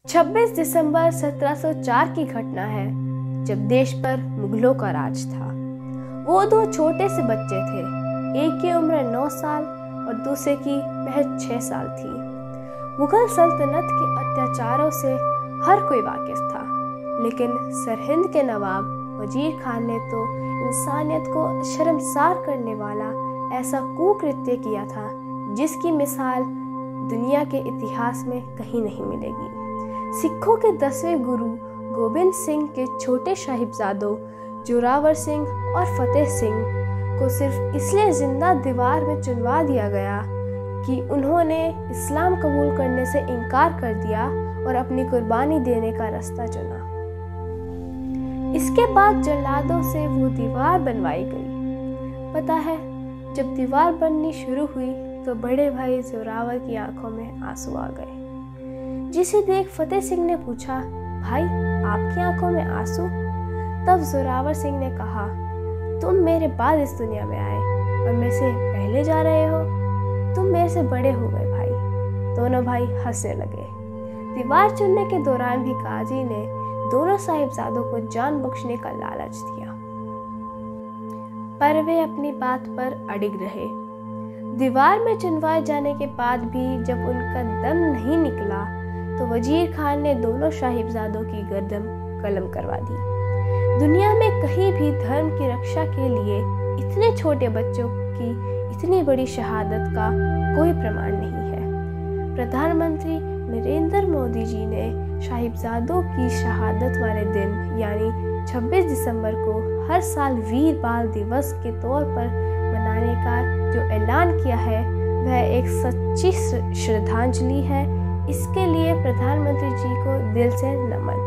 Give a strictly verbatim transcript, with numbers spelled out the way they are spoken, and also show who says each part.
Speaker 1: छब्बीस दिसंबर सत्रह सौ चार की घटना है, जब देश पर मुगलों का राज था। वो दो छोटे से बच्चे थे, एक की उम्र नौ साल और दूसरे की महज छह साल थी। मुगल सल्तनत के अत्याचारों से हर कोई वाकिफ था, लेकिन सरहिंद के नवाब वजीर खान ने तो इंसानियत को शर्मसार करने वाला ऐसा कुकृत्य किया था, जिसकी मिसाल दुनिया के इतिहास में कहीं नहीं मिलेगी। सिखों के दसवें गुरु गोबिंद सिंह के छोटे साहिबजादों जोरावर सिंह और फतेह सिंह को सिर्फ इसलिए जिंदा दीवार में चुनवा दिया गया कि उन्होंने इस्लाम कबूल करने से इनकार कर दिया और अपनी कुर्बानी देने का रास्ता चुना। इसके बाद जल्लादों से वो दीवार बनवाई गई। पता है, जब दीवार बननी शुरू हुई तो बड़े भाई जोरावर की आंखों में आंसू आ गए, जिसे देख फतेह सिंह ने पूछा, भाई आपकी आंखों में आंसू? तब जोरावर सिंह ने कहा, तुम मेरे बाद इस दुनिया में आए और मेरे से पहले जा रहे हो, तुम मेरे से बड़े हो गए भाई। दोनों भाई हंसने लगे। दीवार चुनने के दौरान भी काजी ने दोनों साहिबजादों को जान बख्शने का लालच दिया, पर वे अपनी बात पर अड़िग रहे। दीवार में चुनवाए जाने के बाद भी जब उनका दम नहीं निकला तो वजीर खान ने दोनों साहिबजादों की गर्दन कलम करवा दी। दुनिया में कहीं भी धर्म की रक्षा के लिए इतने छोटे बच्चों की इतनी बड़ी शहादत का कोई प्रमाण नहीं है। प्रधानमंत्री नरेंद्र मोदी जी ने साहिबजादों की शहादत वाले दिन यानी छब्बीस दिसंबर को हर साल वीर बाल दिवस के तौर पर मनाने का जो ऐलान किया है, वह एक सच्ची श्रद्धांजलि है। इसके लिए प्रधानमंत्री जी को दिल से नमन।